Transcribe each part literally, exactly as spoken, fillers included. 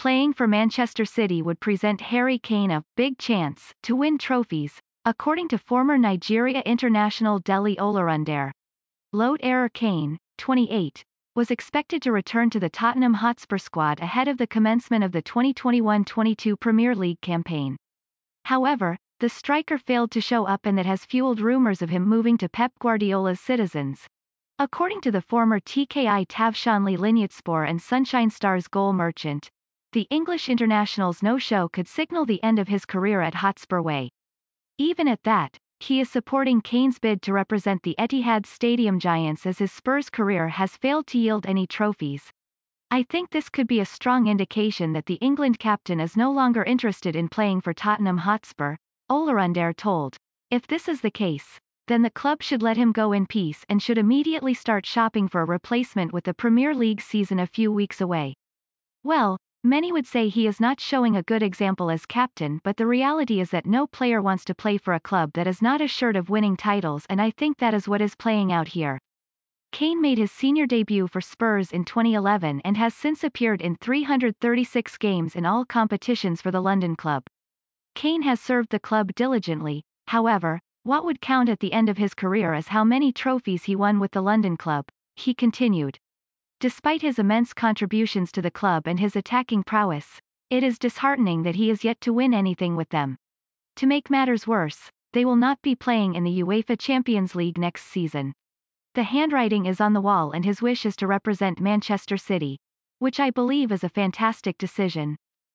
playing for Manchester City would present Harry Kane a big chance to win trophies, according to former Nigeria international Dele Olarundare. Load-Error Kane, twenty-eight, was expected to return to the Tottenham Hotspur squad ahead of the commencement of the twenty twenty-one twenty-two Premier League campaign. However, the striker failed to show up, and that has fueled rumours of him moving to Pep Guardiola's Citizens. According to the former T K I Tavshanli Lignitspor and Sunshine Stars goal merchant, the English international's no-show could signal the end of his career at Hotspur Way. Even at that, he is supporting Kane's bid to represent the Etihad Stadium Giants, as his Spurs career has failed to yield any trophies. I think this could be a strong indication that the England captain is no longer interested in playing for Tottenham Hotspur, Olarundare told. If this is the case, then the club should let him go in peace and should immediately start shopping for a replacement, with the Premier League season a few weeks away. Well, many would say he is not showing a good example as captain, but the reality is that no player wants to play for a club that is not assured of winning titles, and I think that is what is playing out here. Kane made his senior debut for Spurs in twenty eleven and has since appeared in three hundred thirty-six games in all competitions for the London club. Kane has served the club diligently. However, what would count at the end of his career is how many trophies he won with the London club, he continued. Despite his immense contributions to the club and his attacking prowess, it is disheartening that he is yet to win anything with them. To make matters worse, they will not be playing in the UEFA Champions League next season. The handwriting is on the wall, and his wish is to represent Manchester City, which I believe is a fantastic decision.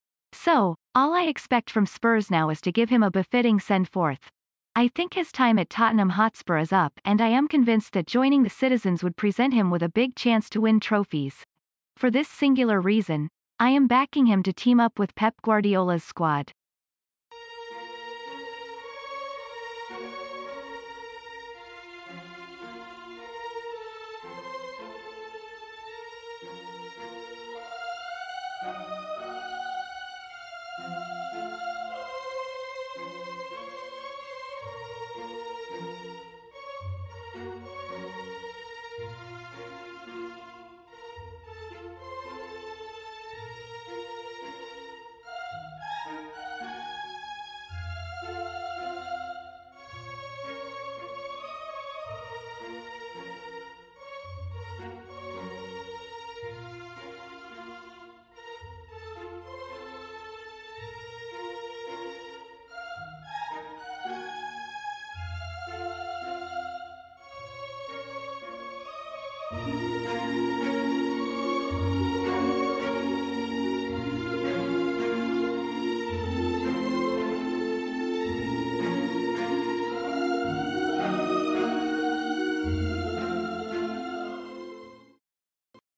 So, all I expect from Spurs now is to give him a befitting send-forth. I think his time at Tottenham Hotspur is up, and I am convinced that joining the Citizens would present him with a big chance to win trophies. For this singular reason, I am backing him to team up with Pep Guardiola's squad.